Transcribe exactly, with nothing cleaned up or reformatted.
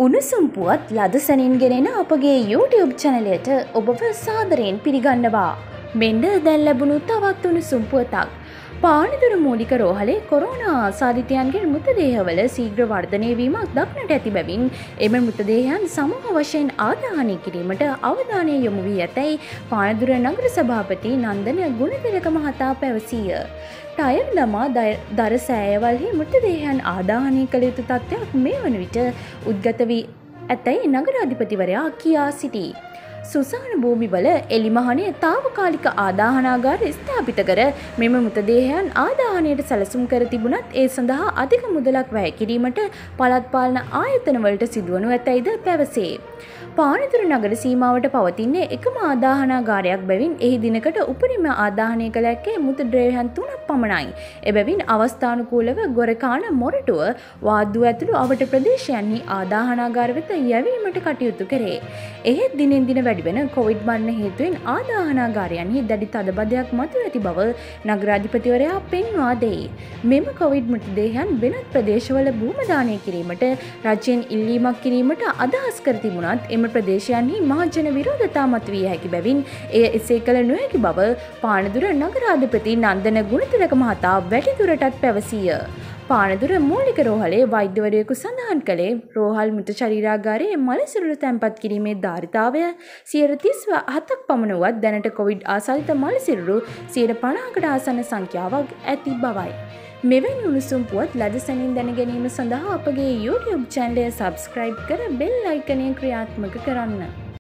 උණුසුම් පුවත් ලද සැනින් ගෙනෙන අපගේ YouTube චැනලයට ඔබව සාදරයෙන් පිළිගන්නවා. මෙන්න දැන් ලැබුණු තවත් උණුසුම් පුවතක්. පානදුර මූලික රෝහලේ කොරෝනා ආසාදිතයන්ගේ මృతදේහවල ශීඝ්‍ර වර්ධනය වීමක් දක්නට ඇති බැවින් එම මృతදේහයන් සමූහ වශයෙන් ආදාහනය කිරීමට අවධානය යොමු වී ඇතැයි පානදුර නගර සභාපති නන්දන ගුණතිලක මහතා පැවසීය. ටයර් ළමා දර සෑයවල්හි මృతදේහයන් ආදාහනය කළ යුතු තත්ත්වයක් මේ වන විට උද්ගත වී ඇතැයි නගරාධිපතිවරයා කියා සිටී. සුසාන භූමිවල එලිමහනේ තාවකාලික ආදාහනාගාර ස්ථාපිත කර මෙම මృతදේහයන් ආදාහනයට සැලසුම් කර තිබුණත් ඒ සඳහා අධික මුදලක් වැය කිරීමට පළාත් පාලන ආයතනවලට සිදුවනු ඇතැයිද පැවසේ. පානදුර නගර සීමාවට පවතින්නේ එකම ආදාහනාගාරයක් බැවින් එහි දිනකට උපරිම ආදාහනය කළ හැක්කේ මృతදේහයන් තුනක් පමණයි. එබැවින් අවස්ථානුකූලව ගොරකාන මොරටුව වාද්දුව ඇතුළු අවට ප්‍රදේශයන්හි ආදාහනාගාර වෙත යැවීමට කටයුතු කරේ. එහෙත් දිනෙන් දින වැඩිවන කොවිඩ් මරණ හේතුවෙන් ආදාහනාගාරයන්හි දැඩි තදබදයක් මතුව ඇති බව නගරාධිපතිවරයා පෙන්වා දෙයි. මෙම කොවිඩ් මృతදේහයන් වෙනත් ප්‍රදේශවල භූමදානය කිරීමට රජයෙන් ඉල්ලීමක් කිරීමට අදහස් කර තිබුණත් එම ප්‍රදේශයන්හි මහජන විරෝධතා මතුවිය හැකි බැවින් එය එසේ කළ නොහැකි බව පානදුර නගරාධිපති නන්දන ගුණතිලක මහතා වැඩිදුරටත් පැවසීය. පානදුර මූලික රෝහලේ වෛද්‍යවරයෙකු සඳහන් කළේ රෝහල් මృత ශරීරාගාරයේ මළසිරුරු තැන්පත් කිරීමේ ධාරිතාවය සියයට තිස් හතක් පමණ වුවත් දැනට කොවිඩ් ආසාදිත මළසිරුරු සියයට පනහකට ආසන්න සංඛ්‍යාවක් ඇති බවයි. මෙවැනි උණුසුම් පුවත් ලද සැනින් දැන ගැනීම සඳහා අපගේ YouTube චැනලය සබ්ස්ක්‍රයිබ් කර බෙල් අයිකනය ක්‍රියාත්මක කරන්න.